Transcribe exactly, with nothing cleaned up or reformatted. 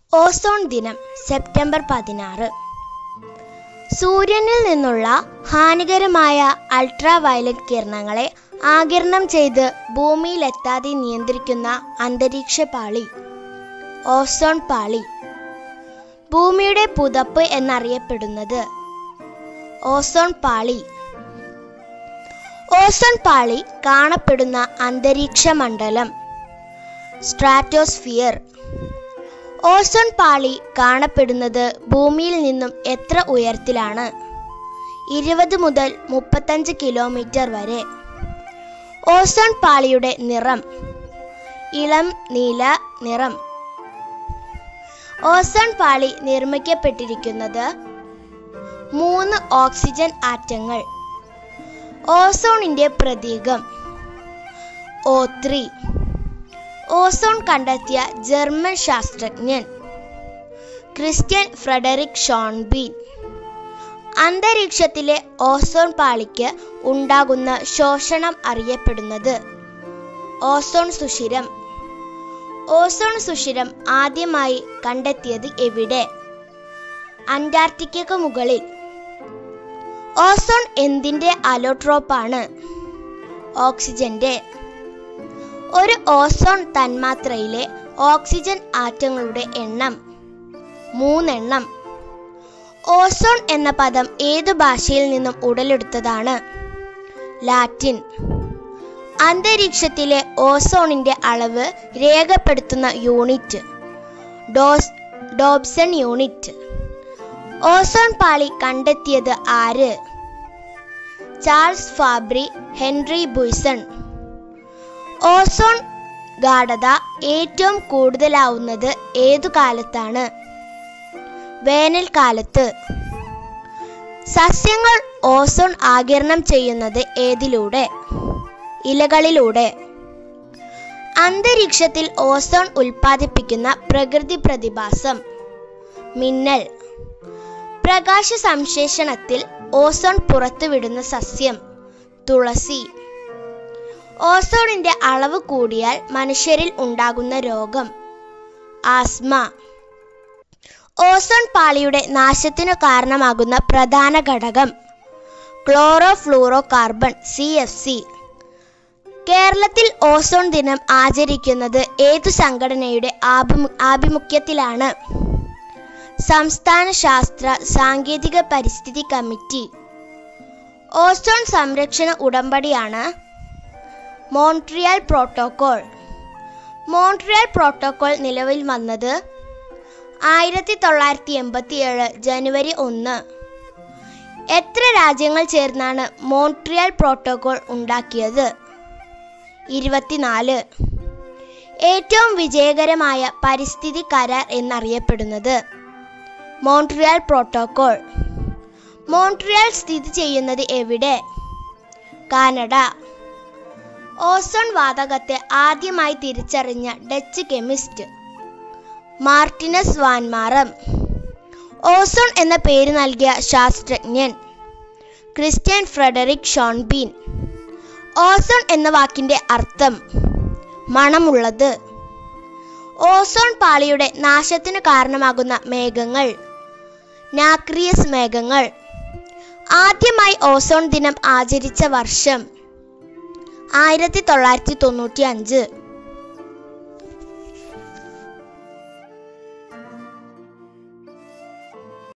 Ozone ദിനം September പതിനാറ്. സൂര്യനിൽ നിന്നുള്ള ഹാനികരമായ അൾട്രാ വയലറ്റ് കിരണങ്ങളെ ആഗിരണം ചെയ്ത് ഭൂമിയിലെത്താതെ നിയന്ത്രിക്കുന്ന അന്തരീക്ഷ പാളി ഓസോൺ പാളി. ഭൂമിയുടെ പുതപ്പ് എന്നറിയപ്പെടുന്നത് ഓസോൺ പാളി. ഓസോൺ പാളി കാണപ്പെടുന്ന അന്തരീക്ഷ മണ്ഡലം സ്ട്രാറ്റോസ്ഫിയർ. ഓസോൺ പാളി കാണപ്പെടുന്നത് ഭൂമിയിൽ നിന്നും എത്ര ഉയരത്തിലാണ്? ഇരുപത് മുതൽ മുപ്പത്തഞ്ച് കിലോമീറ്റർ വരെ. ഓസോൺ പാളിയുടെ നിറം ഇളം നീല നിറം. ഓസോൺ പാളി നിർമ്മിക്കപ്പെട്ടിരിക്കുന്നത് മൂന്ന് ഓക്സിജൻ ആറ്റങ്ങൾ. ഓസോണിന്റെ പ്രതീകം ഓ ത്രീ. ഓസോൺ കണ്ടെത്തിയ ജർമ്മൻ ശാസ്ത്രജ്ഞൻ ക്രിസ്റ്റ്യൻ ഫ്രെഡറിക് ഷോൺബീൻ. അന്തരീക്ഷത്തിലെ ഓസോൺ പാളിക്ക് ഉണ്ടാകുന്ന ശോഷണം അറിയപ്പെടുന്നത് ഓസോൺ സുഷിരം. ഓസോൺ സുഷിരം ആദ്യമായി കണ്ടെത്തിയത് എവിടെ? അന്റാർട്ടിക്കയ്ക്ക് മുകളിൽ. ഓസോൺ എന്തിന്റെ അലോട്രോപ്പാണ്? ഓക്സിജന്റെ. ഒരു ഓസോൺ തന്മാത്രയിലെ ഓക്സിജൻ ആറ്റങ്ങളുടെ എണ്ണം മൂന്നെണ്ണം. ഓസോൺ എന്ന പദം ഏതു ഭാഷയിൽ നിന്നും ഉടലെടുത്തതാണ്? ലാറ്റിൻ. അന്തരീക്ഷത്തിലെ ഓസോണിന്റെ അളവ് രേഖപ്പെടുത്തുന്ന യൂണിറ്റ് ഡോസ് ഡോബ്സൺ യൂണിറ്റ്. ഓസോൺ പാളി കണ്ടെത്തിയത് ആര്? Charles Fabry, Henri Buisson. Ozone ഗാഢത ഏറ്റവും കൂടുതലാവുന്നത് ഏതു കാലത്താണ്? വേനൽക്കാലത്ത്. സസ്യങ്ങൾ ഓസോൺ ആഗിരണം ചെയ്യുന്നത് ഏതിലൂടെ? ഇലകളിലൂടെ. അന്തരീക്ഷത്തിൽ ഓസോൺ ഉൽപ്പാദിപ്പിക്കുന്ന പ്രകൃതി പ്രതിഭാസം മിന്നൽ. പ്രകാശ സംശ്ലേഷണത്തിൽ ഓസോൺ പുറത്തുവിടുന്ന സസ്യം തുളസി. ഓസോണിന്റെ അളവ് കൂടിയാൽ മനുഷ്യരിൽ ഉണ്ടാകുന്ന രോഗം ആസ്മ. ഓസോൺ പാളിയുടെ നാശത്തിനു കാരണമാകുന്ന പ്രധാന ഘടകം chlorofluorocarbon C F C. കേരളത്തിൽ ഓസോൺ ദിനം ആചരിക്കുന്നത് ഏതു സംഘടനയുടെ ആഭിമുഖ്യത്തിലാണ്? സംസ്ഥാന ശാസ്ത്ര സാങ്കേതിക പരിസ്ഥിതി കമ്മിറ്റി. ഓസോൺ സംരക്ഷണ ഉടമ്പടിയാണ് മോൺട്രിയൽ പ്രോട്ടോകോൾ. മോൺട്രിയൽ പ്രോട്ടോകോൾ നിലവിൽ വന്നത് ആയിരത്തി തൊള്ളായിരത്തി എൺപത്തി ഏഴ് ജനുവരി ഒന്ന്. എത്ര രാജ്യങ്ങൾ ചേർന്നാണ് മോൺട്രിയൽ പ്രോട്ടോകോൾ ഉണ്ടാക്കിയത്? ഇരുപത്തിനാല്. ഏറ്റവും വിജയകരമായ പരിസ്ഥിതി കരാർ എന്നറിയപ്പെടുന്നത് മോൺട്രിയൽ പ്രോട്ടോകോൾ. മോൺട്രിയൽ സ്ഥിതി ചെയ്യുന്നത് എവിടെ? കാനഡ. ഓസോൺ വാതകത്തെ ആദ്യമായി തിരിച്ചറിഞ്ഞ Dutch chemist Martinus van Marum. Ozone എന്ന പേര് നൽകിയ ശാസ്ത്രജ്ഞൻ ക്രിസ്റ്റ്യൻ ഫ്രെഡറിക് ഷോൺബീൻ. ഓസോൺ എന്ന വാക്കിന്റെ അർത്ഥം മണമുള്ളത്. ഓസോൺ പാളിയുടെ നാശത്തിന് കാരണമാകുന്ന മേഘങ്ങൾ നാക്രിയസ് മേഘങ്ങൾ. ആദ്യമായി ഓസോൺ ദിനം ആചരിച്ച വർഷം ആയിരത്തി തൊള്ളായിരത്തി തൊണ്ണൂറ്റി അഞ്ച്.